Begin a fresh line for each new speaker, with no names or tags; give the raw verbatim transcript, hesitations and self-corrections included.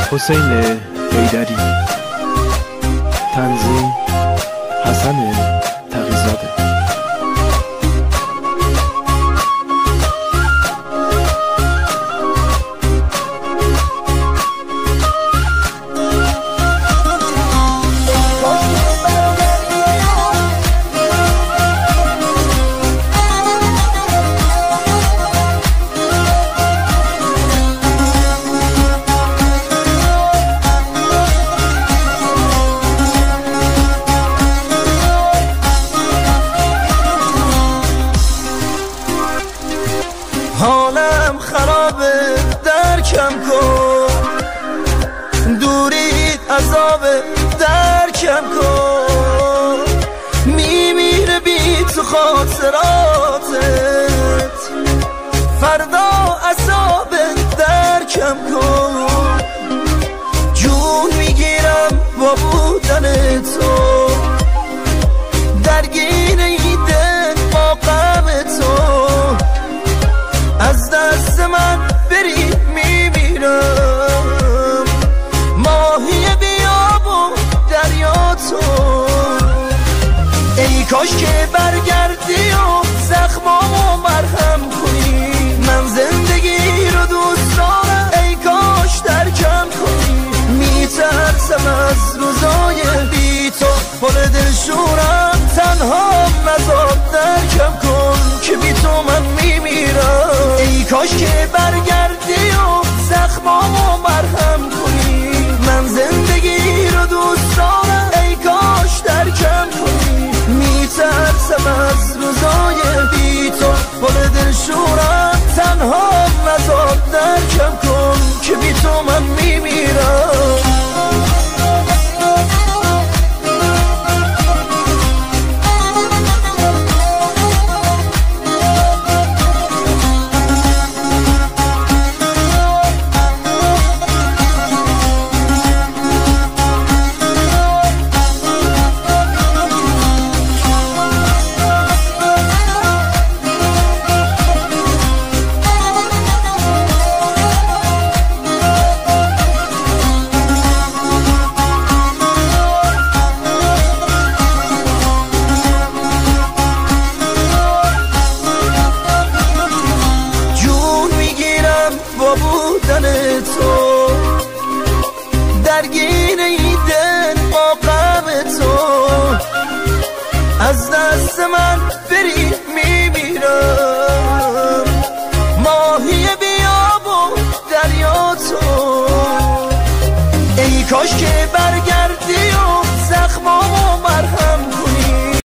حسین حیدری، تنظیم حسن تقی‌زاده.
حالم خرابه، درکم کن، دورید عذابه، درکم کن، میمیره بی تو خاطراتت، فردا عذابه، درکم کن، جون میگیرم با بودن تو، درگیر ایده با غم تو، از دست من بری میمیرم، ماهی بیاب و دریا تو، ای کاش که برگردی و زخمامو مرهم کنی، من زندگی رو دوست دارم، ای کاش درکم کنی، میترسم از روزای بی تو، پر دلشورم، تنها مزار، درکم کن که بی تو من میمیرم، ای کاش که برگردی و زخمامو مرهم کنی، من زندگی رو دوست دارم، ای کاش درکم کنی، میترسم از روزای بی تو، پر دلشورم، تنها مزار، درکم کن که بی تو من میمیرم. با بودن تو، درگیر ایده با غم تو، از دست من بری میمیرم، ماهی بیاب و دریا تو، ای کاش که